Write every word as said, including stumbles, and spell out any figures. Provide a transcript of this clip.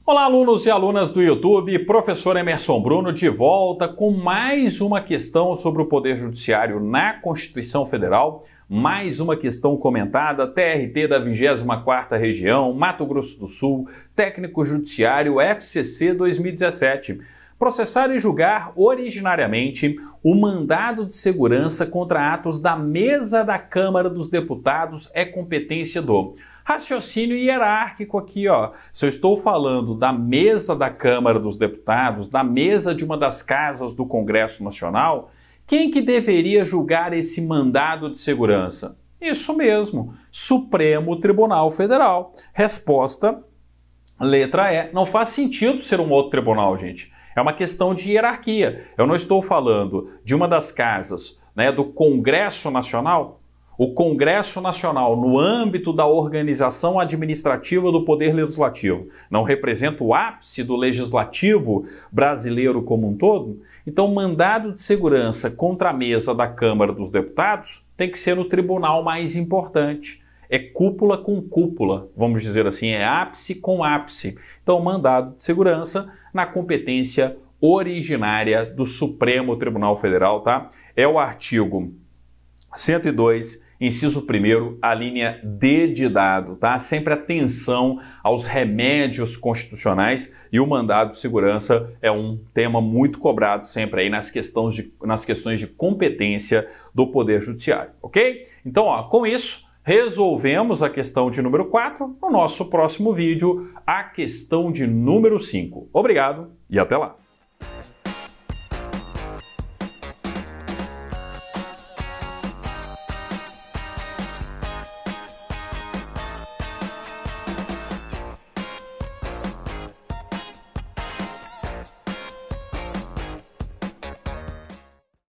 Olá, alunos e alunas do YouTube, professor Emerson Bruno de volta com mais uma questão sobre o Poder Judiciário na Constituição Federal, mais uma questão comentada, T R T da vigésima quarta Região, Mato Grosso do Sul, Técnico Judiciário F C C dois mil e dezessete. Processar e julgar originariamente o mandado de segurança contra atos da mesa da Câmara dos Deputados é competência do raciocínio hierárquico aqui, ó. Se eu estou falando da mesa da Câmara dos Deputados, da mesa de uma das casas do Congresso Nacional, quem que deveria julgar esse mandado de segurança? Isso mesmo, Supremo Tribunal Federal. Resposta, letra E. Não faz sentido ser um outro tribunal, gente. É uma questão de hierarquia. Eu não estou falando de uma das casas, né, do Congresso Nacional. O Congresso Nacional, no âmbito da organização administrativa do Poder Legislativo, não representa o ápice do legislativo brasileiro como um todo? Então, mandado de segurança contra a mesa da Câmara dos Deputados tem que ser no tribunal mais importante. É cúpula com cúpula, vamos dizer assim, é ápice com ápice. Então, mandado de segurança na competência originária do Supremo Tribunal Federal, tá? É o artigo cento e dois, inciso primeiro, a linha D de dado, tá? Sempre atenção aos remédios constitucionais e o mandado de segurança é um tema muito cobrado sempre aí nas questões de, nas questões de competência do Poder Judiciário, ok? Então, ó, com isso, resolvemos a questão de número quatro. No nosso próximo vídeo, a questão de número cinco. Obrigado e até lá!